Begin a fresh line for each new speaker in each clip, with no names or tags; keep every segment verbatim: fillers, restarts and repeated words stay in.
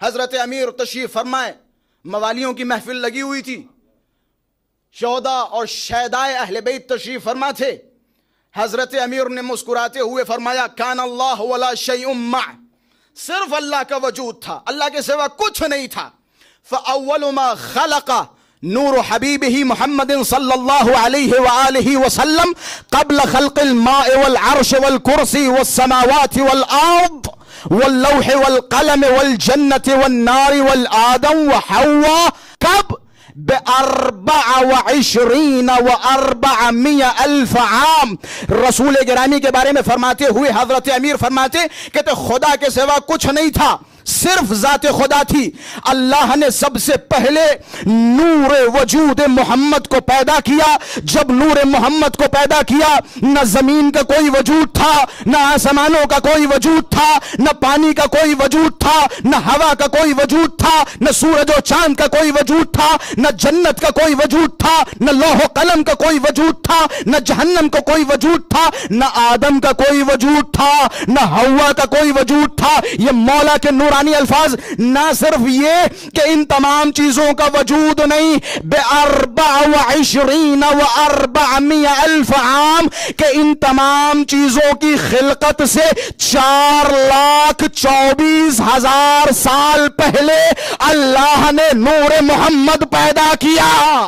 حضرت امیر تشریف فرمائے، موالیوں کی محفل لگی ہوئی تھی، شہداء اور شہدائے اہل بیت تشریف فرما تھے۔ حضرت امیر نے مسکراتے ہوئے فرمایا کان اللہ ولا شیء مع، صرف اللہ کا وجود تھا، اللہ کے سوا کچھ نہیں تھا۔ فاول ما خلق نور حبیبہ محمد صلی اللہ علیہ وآلہ وسلم قبل خلق الماء والعرش والکرسی والسماوات والارض واللوح والقلم والجنت والنار والآدم وحوا، کب؟ بأربع وعشرین و اربعمائہ الف عام۔ رسول گرامی کے بارے میں فرماتے ہوئے حضرت امیر فرماتے کہ تو خدا کے سوا کچھ نہیں تھا، صرف ذات خدا تھی۔ اللہ نے سب سے پہلے نور وجود محمد کو پیدا کیا۔ جب نور محمد کو پیدا کیا، نہ زمین کا کوئی وجود تھا، نہ آسمانوں کا کوئی وجود تھا، نہ پانی کا کوئی وجود تھا، نہ ہوا کا کوئی وجود تھا، نہ سورج و چاند کا کوئی وجود تھا، نہ جنت کا کوئی وجود تھا، نہ لوح و قلم کا کوئی وجود تھا، نہ جہنم کا کوئی وجود تھا، نہ آدم کا کوئی وجود تھا، نہ ہوا کا کوئی وجود تھا۔ یہ مولا کے نورانی الفاظ، نہ صرف یہ کہ ان تمام چیزوں کا وجود نہیں، بے اربع و عشرین و اربعمائہ الف عام، کہ ان تمام چیزوں کی خلقت سے چار لاکھ چوبیس ہزار سال پہلے اللہ نے نور محمد پیدا کیا۔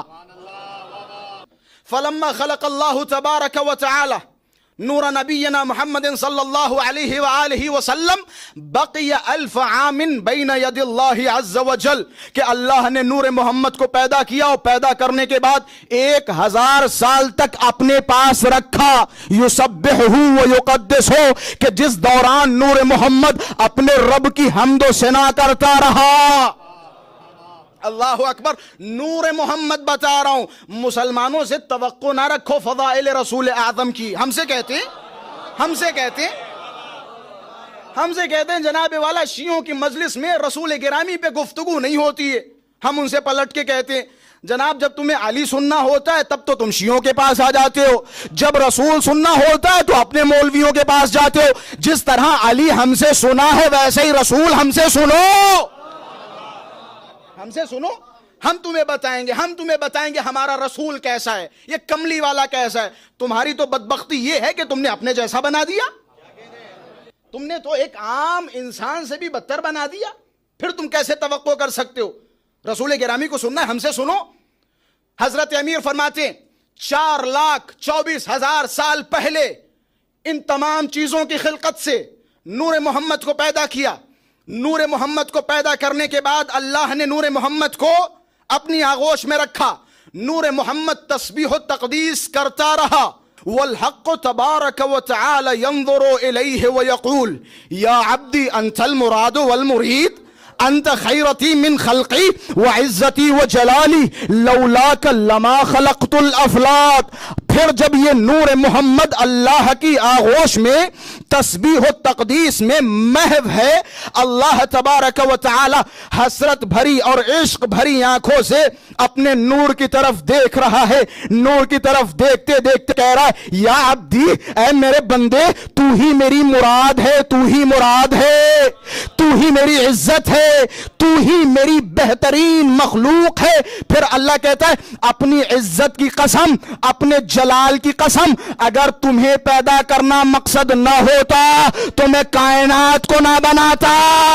فلما خلق اللہ تبارک و تعالی نور نبینا محمد صلی اللہ علیہ وآلہ وسلم بقی الف عام بین ید اللہ عز وجل، کہ اللہ نے نور محمد کو پیدا کیا اور پیدا کرنے کے بعد ایک ہزار سال تک اپنے پاس رکھا، یسبحہ و یقدسہ، کہ جس دوران نور محمد اپنے رب کی حمد و ثنا کرتا رہا۔ اللہ اکبر، نور محمد بتا رہا ہوں، مسلمانوں سے توقع نہ رکھو فضائل رسول اعظم کی۔ ہم سے کہتے ہیں ہم سے کہتے ہیں ہم سے کہتے ہیں جناب والا شیعوں کی مجلس میں رسول گرامی پہ گفتگو نہیں ہوتی ہے۔ ہم ان سے پلٹ کے کہتے ہیں جناب جب تمہیں علی سننا ہوتا ہے تب تو تم شیعوں کے پاس آ جاتے ہو، جب رسول سننا ہوتا ہے تو اپنے مولویوں کے پاس جاتے ہو۔ جس طرح علی ہم سے سنا ہے ویسے ہی رسول ہم سے سنو، ہم سے سنو، ہم تمہیں بتائیں گے ہم تمہیں بتائیں گے ہمارا رسول کیسا ہے، یہ کملی والا کیسا ہے۔ تمہاری تو بدبختی یہ ہے کہ تم نے اپنے جیسا بنا دیا، تم نے تو ایک عام انسان سے بھی بدتر بنا دیا، پھر تم کیسے توقع کر سکتے ہو؟ رسول گرامی کو سننا ہے ہم سے سنو۔ حضرت امیر فرماتے ہیں چار لاکھ چوبیس ہزار سال پہلے ان تمام چیزوں کی خلقت سے نور محمد کو پیدا کیا۔ نور محمد کو پیدا کرنے کے بعد اللہ نے نور محمد کو اپنی آغوش میں رکھا۔ نور محمد تسبیح و تقدیس کرتا رہا۔ والحق تبارک و تعالی ينظر الیہ ویقول یا عبدی انت المراد والمرید انت خیرتی من خلقی وعزتی وجلالی لولاک لما خلقت الافلاک۔ پھر جب یہ نور محمد اللہ کی آغوش میں تسبیح و تقدیس میں محو ہے، اللہ تبارک و تعالی حسرت بھری اور عشق بھری آنکھوں سے اپنے نور کی طرف دیکھ رہا ہے۔ نور کی طرف دیکھتے دیکھتے کہہ رہا ہے یا عبدی، اے میرے بندے، تو ہی میری مراد ہے، تو ہی مراد ہے، تو ہی میری عزت ہے، تو ہی میری بہترین مخلوق ہے۔ پھر اللہ کہتا ہے اپنی عزت کی قسم، اپنے جلال کی قسم، اگر تمہیں پیدا کرنا مقصد نہ ہوتا تو میں کائنات کو نہ بناتا۔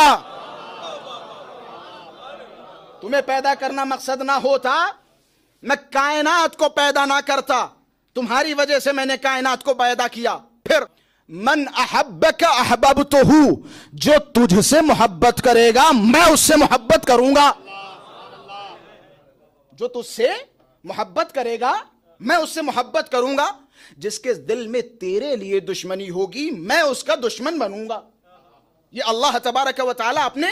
تمہیں پیدا کرنا مقصد نہ ہوتا میں کائنات کو پیدا نہ کرتا، تمہاری وجہ سے میں نے کائنات کو پیدا کیا۔ پھر من احبک احببتہ، جو تجھ سے محبت کرے گا میں اس سے محبت کروں گا، جو تجھ سے محبت کرے گا میں اس سے محبت کروں گا، جس کے دل میں تیرے لیے دشمنی ہوگی میں اس کا دشمن بنوں گا۔ یہ اللہ تبارک و تعالی اپنے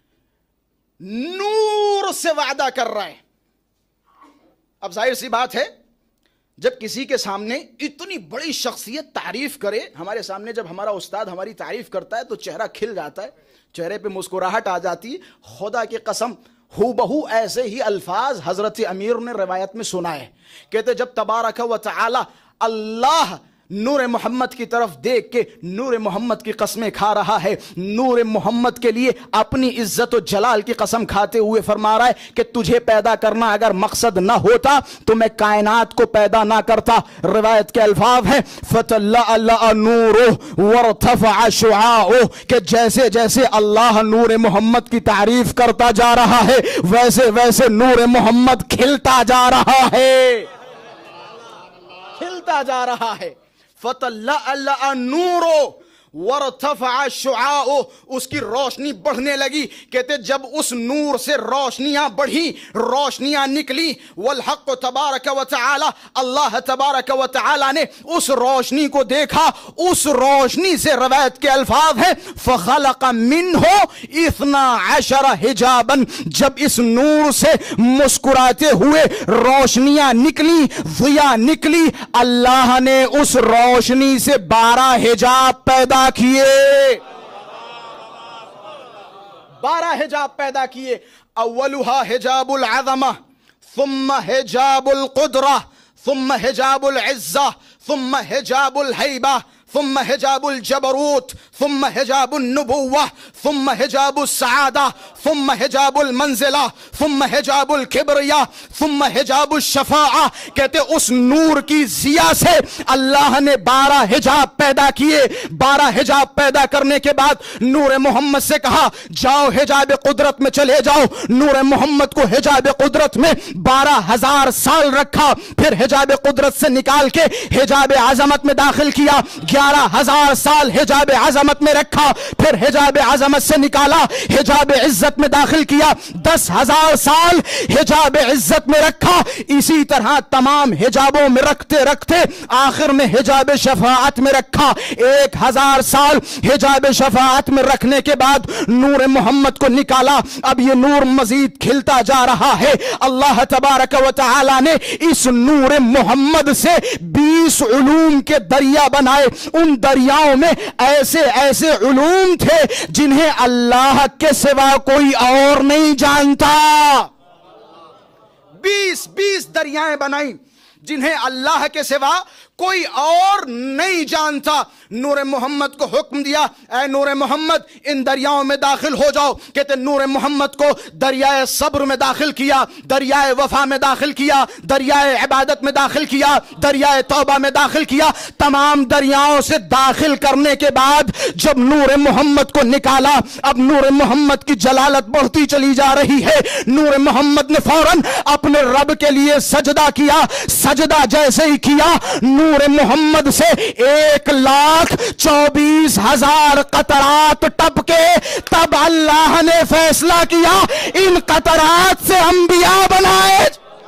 نور سے وعدہ کر رہا ہے۔ اب ظاہر سی بات ہے جب کسی کے سامنے اتنی بڑی شخصیت تعریف کرے، ہمارے سامنے جب ہمارا استاد ہماری تعریف کرتا ہے تو چہرہ کھل جاتا ہے، چہرے پہ مسکراہٹ آ جاتی ہے۔ خدا کی قسم ہو بہو ایسے ہی الفاظ حضرت امیر نے روایت میں سنا ہے، کہتے جب تبارک و تعالی اللہ نور محمد کی طرف دیکھ کے نور محمد کی قسمیں کھا رہا ہے. نور محمد کے لیے اپنی عزت و جلال کی قسم کھاتے ہوئے فرما رہا ہے کہ تجھے پیدا کرنا اگر مقصد نہ ہوتا تو میں کائنات کو پیدا نہ کرتا. روایت کے الفاظ ہیں فَتَلَّأَلَّأَ نُورُهُ وَارْتَفَعَ شُعَاعُهُ کہ جیسے جیسے اللہ نور محمد کی تعریف کرتا جا رہا ہے ویسے ویسے نور محمد کھلتا جا رہا ہے, کھلتا جا رہا ہے. فَتَلَّأَلَّأَ نُورُهُ وَارْتَفَعَ شُعَاعُهُ اس کی روشنی بڑھنے لگی. کہتے جب اس نور سے روشنیاں بڑھی, روشنیاں نکلی, والحق تبارک و تعالی اللہ تبارک و تعالی نے اس روشنی کو دیکھا. اس روشنی سے روایت کے الفاظ ہیں فَخَلَقَ مِنْهُ اِثْنَا عَشَرَ حِجَابًا جب اس نور سے مسکراتے ہوئے روشنیاں نکلی, ضیاء نکلی, اللہ نے اس روشنی سے بارہ حجاب پیدا کیے, بارہ حجاب پیدا کیے. اولها حجاب العظمہ, ثم حجاب القدرہ, ثم حجاب العزہ, ثم حجاب الہیبہ, ثم حجاب الجبروت, ثم حجاب النبوہ, ثم حجاب السعادہ, ثم حجاب المنزلہ, ثم حجاب الکبریہ, ثم حجاب الشفاعہ. کہتے اس نور کی ضیاء سے اللہ نے بارہ حجاب پیدا کیے. بارہ حجاب پیدا کرنے کے بعد نور محمد سے کہا جاؤ حجاب قدرت میں چلے جاؤ. نور محمد کو حجاب قدرت میں بارہ ہزار سال رکھا, پھر حجاب قدرت سے نکال کے حجاب عظمت میں داخل کیا. گیارہ ہزار سال حجاب عظمت میں رکھا, پھر حجاب عظمت سے نکالا حجاب عزت میں داخل کیا. دس ہزار سال حجاب عزت میں رکھا. اسی طرح تمام حجابوں میں رکھتے رکھتے آخر میں حجاب شفاعت میں رکھا. ایک ہزار سال حجاب شفاعت میں رکھنے کے بعد نور محمد کو نکالا. اب یہ نور مزید کھلتا جا رہا ہے. اللہ تبارک و تعالی نے اس نور محمد سے بیس علوم کے دریا بنائے. ان دریاؤں میں ایسے ایسے علوم تھے جنہیں اللہ کے سوا کوئی اور نہیں جانتا. بیس بیس دریائیں بنائیں جنہیں اللہ کے سوا کوئی اور نہیں جانتا. نور محمد کو حکم دیا اے نور محمد ان دریاؤں میں داخل ہو جاؤ. کہتے نور محمد کو دریائے صبر میں داخل کیا, دریائے وفا میں داخل کیا, دریائے عبادت میں داخل کیا, دریائے توبہ میں داخل کیا. تمام دریاؤں سے داخل کرنے کے بعد جب نور محمد کو نکالا, اب نور محمد کی جلالت بڑھتی چلی جا رہی ہے. نور محمد نے فوراً اپنے رب کے لیے سجدہ کیا. سجدہ جیسے ہی کیا نور محمد سے ایک لاکھ چوبیس ہزار قطرات ٹپکے. تب اللہ نے فیصلہ کیا ان قطرات سے انبیاء بنائے.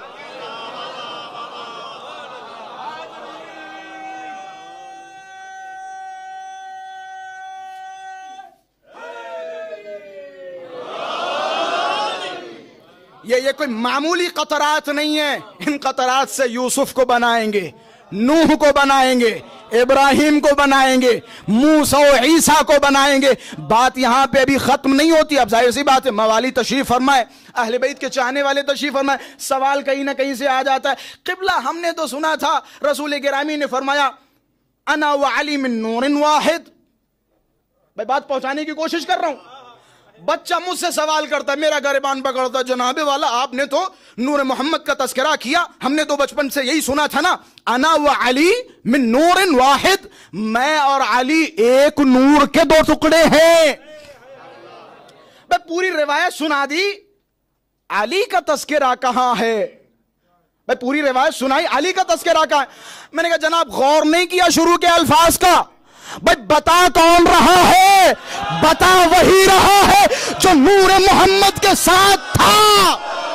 یہ یہ کوئی معمولی قطرات نہیں ہے. ان قطرات سے یوسف کو بنائیں گے, نوح کو بنائیں گے, ابراہیم کو بنائیں گے, موسیٰ و عیسیٰ کو بنائیں گے. بات یہاں پہ ابھی ختم نہیں ہوتی. اب ظاہر سی بات ہے موالی تشریف فرمائے, اہل بیت کے چاہنے والے تشریف فرمائے, سوال کہیں نہ کہیں سے آ جاتا ہے قبلہ ہم نے تو سنا تھا رسول گرامی نے فرمایا انا وعلی من نور واحد. میں بات پہنچانے کی کوشش کر رہا ہوں. بچہ مجھ سے سوال کرتا ہے, میرا گریبان پکڑتا, جناب والا آپ نے تو نور محمد کا تذکرہ کیا, ہم نے تو بچپن سے یہی سنا تھا نا انا و علی من نور واحد, میں اور علی ایک نور کے دو ٹکڑے ہیں. میں پوری روایت سنا دی, علی کا تذکرہ کہاں ہے؟ میں پوری روایت سنائی, علی کا تذکرہ کہاں ہے؟ میں نے کہا جناب غور نہیں کیا شروع کے الفاظ کا. بھائی بتا کون رہا ہے؟ بتا وہی رہا ہے جو نور محمد کے ساتھ تھا.